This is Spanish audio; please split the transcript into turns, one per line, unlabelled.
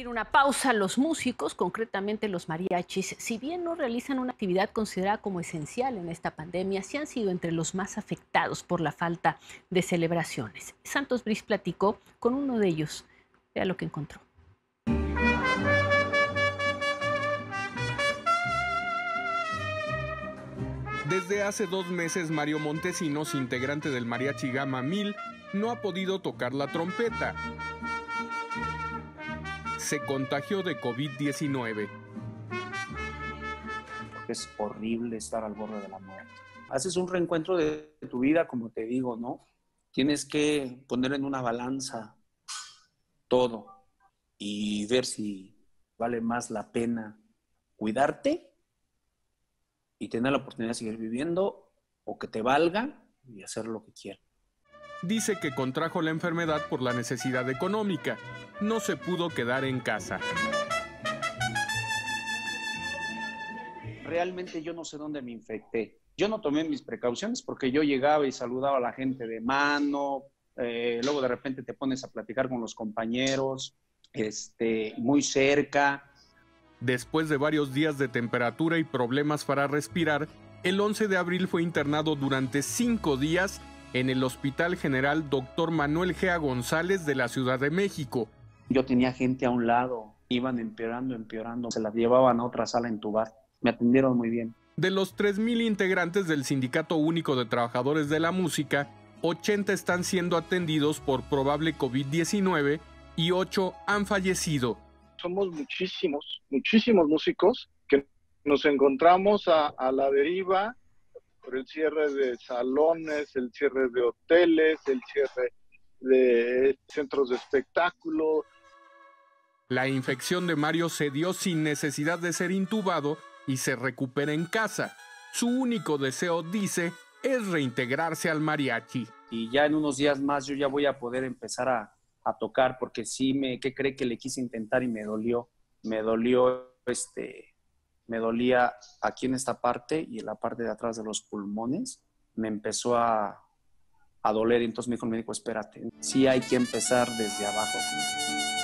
Ir una pausa, los músicos, concretamente los mariachis, si bien no realizan una actividad considerada como esencial en esta pandemia, sí han sido entre los más afectados por la falta de celebraciones. Santos Briz platicó con uno de ellos. Vea lo que encontró.
Desde hace 2 meses, Mario Montesinos, integrante del Mariachi Gama 1000, no ha podido tocar la trompeta. Se contagió de COVID-19.
Es horrible estar al borde de la muerte. Haces un reencuentro de tu vida, como te digo, ¿no? Tienes que poner en una balanza todo y ver si vale más la pena cuidarte y tener la oportunidad de seguir viviendo, o que te valga y hacer lo que quieras.
Dice que contrajo la enfermedad por la necesidad económica. No se pudo quedar en casa.
Realmente yo no sé dónde me infecté. Yo no tomé mis precauciones porque yo llegaba y saludaba a la gente de mano, luego de repente te pones a platicar con los compañeros, muy cerca.
Después de varios días de temperatura y problemas para respirar, el 11 de abril fue internado durante 5 días en el Hospital General Dr. Manuel Gea González de la Ciudad de México.
Yo tenía gente a un lado, iban empeorando, se la llevaban a otra sala a entubar. Me atendieron muy bien.
De los 3,000 integrantes del Sindicato Único de Trabajadores de la Música, 80 están siendo atendidos por probable COVID-19 y 8 han fallecido.
Somos muchísimos músicos que nos encontramos a la deriva por el cierre de salones, el cierre de hoteles, el cierre de centros de espectáculo.
La infección de Mario se dio sin necesidad de ser intubado y se recupera en casa. Su único deseo, dice, es reintegrarse al mariachi.
Y ya en unos días más yo ya voy a poder empezar a tocar, porque sí, ¿qué cree que le quise intentar y me dolió? Me dolía aquí en esta parte y en la parte de atrás de los pulmones. Me empezó a doler y entonces me dijo el médico, espérate, sí hay que empezar desde abajo.